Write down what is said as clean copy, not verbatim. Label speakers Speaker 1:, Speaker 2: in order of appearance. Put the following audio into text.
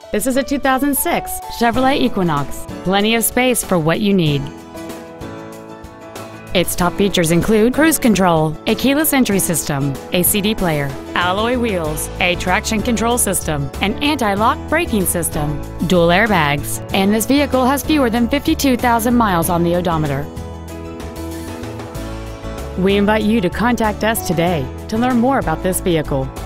Speaker 1: This is a 2006 Chevrolet Equinox. Plenty of space for what you need. Its top features include cruise control, a keyless entry system, a CD player, alloy wheels, a traction control system, an anti-lock braking system, dual airbags, and this vehicle has fewer than 52,000 miles on the odometer. We invite you to contact us today to learn more about this vehicle.